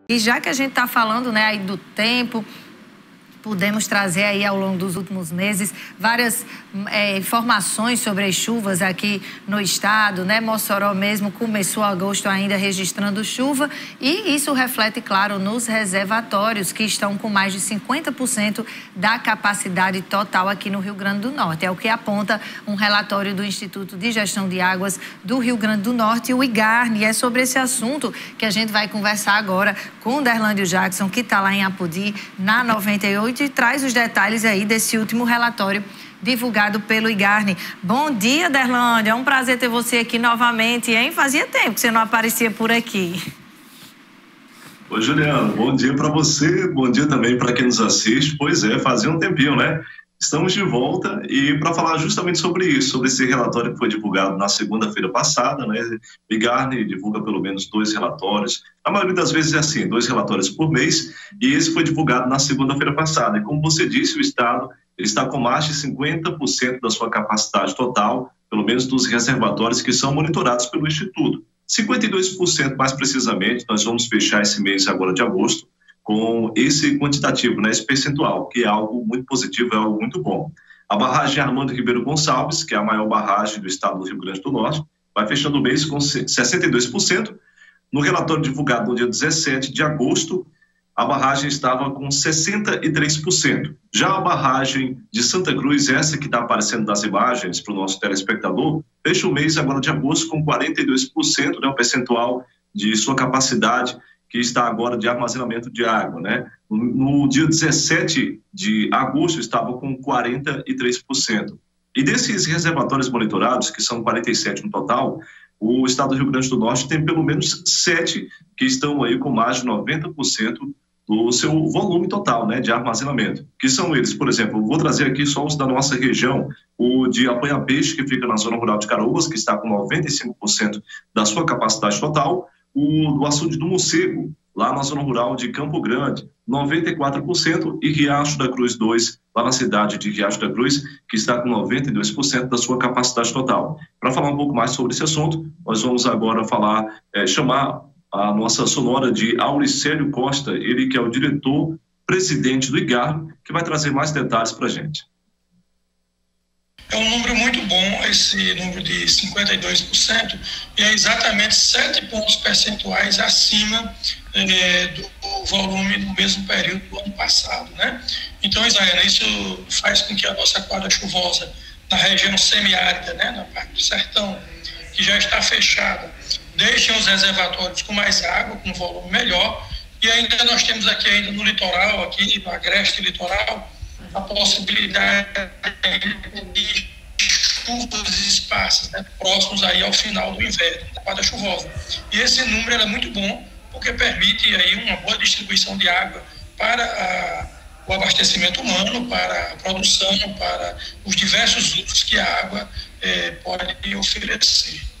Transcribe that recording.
E já que a gente está falando, né, aí do tempo, pudemos trazer aí ao longo dos últimos meses várias informações sobre as chuvas aqui no estado, né? Mossoró mesmo começou agosto ainda registrando chuva e isso reflete, claro, nos reservatórios que estão com mais de 50% da capacidade total aqui no Rio Grande do Norte. É o que aponta um relatório do Instituto de Gestão de Águas do Rio Grande do Norte, o IGARNE. E é sobre esse assunto que a gente vai conversar agora com o Derlândio Jackson, que está lá em Apodi, na 98, e traz os detalhes aí desse último relatório divulgado pelo IGARNE. Bom dia, Derlândio. É um prazer ter você aqui novamente, hein? Fazia tempo que você não aparecia por aqui. Oi, Juliano. Bom dia para você, bom dia também para quem nos assiste. Pois é, fazia um tempinho, né? Estamos de volta e para falar justamente sobre isso, sobre esse relatório que foi divulgado na segunda-feira passada, né? O IGARNE divulga pelo menos 2 relatórios, a maioria das vezes é assim, 2 relatórios por mês, e esse foi divulgado na segunda-feira passada. E como você disse, o Estado ele está com mais de 50% da sua capacidade total, pelo menos dos reservatórios que são monitorados pelo Instituto. 52% mais precisamente, nós vamos fechar esse mês agora de agosto, com esse quantitativo, né, esse percentual, que é algo muito positivo, é algo muito bom. A barragem Armando Ribeiro Gonçalves, que é a maior barragem do estado do Rio Grande do Norte, vai fechando o mês com 62%. No relatório divulgado no dia 17 de agosto, a barragem estava com 63%. Já a barragem de Santa Cruz, essa que está aparecendo nas imagens para o nosso telespectador, fecha o mês agora de agosto com 42%, né, o percentual de sua capacidade que está agora de armazenamento de água, né? No dia 17 de agosto estava com 43%. E desses reservatórios monitorados, que são 47 no total, o estado do Rio Grande do Norte tem pelo menos 7 que estão aí com mais de 90% do seu volume total, né, de armazenamento. Que são eles, por exemplo, eu vou trazer aqui só os da nossa região, o de Apanha-Peixe, que fica na zona rural de Caraúbas, que está com 95% da sua capacidade total, o do açude do Morcego, lá na zona rural de Campo Grande, 94%, e Riacho da Cruz 2, lá na cidade de Riacho da Cruz, que está com 92% da sua capacidade total. Para falar um pouco mais sobre esse assunto, nós vamos agora chamar a nossa sonora de Auricélio Costa, ele que é o diretor-presidente do IGARNE, que vai trazer mais detalhes para a gente. É um número muito bom, esse número de 52%, e é exatamente 7 pontos percentuais acima do volume do mesmo período do ano passado, né? Então, Isaías, isso faz com que a nossa quadra chuvosa na região semiárida, né, na parte do sertão, que já está fechada, deixem os reservatórios com mais água, com um volume melhor, e ainda nós temos aqui ainda no litoral, aqui no agreste litoral, a possibilidade de chuvas esparsas, né, próximos aí ao final do inverno, da quadra chuvosa. E esse número é muito bom, porque permite aí uma boa distribuição de água para o abastecimento humano, para a produção, para os diversos usos que a água pode oferecer.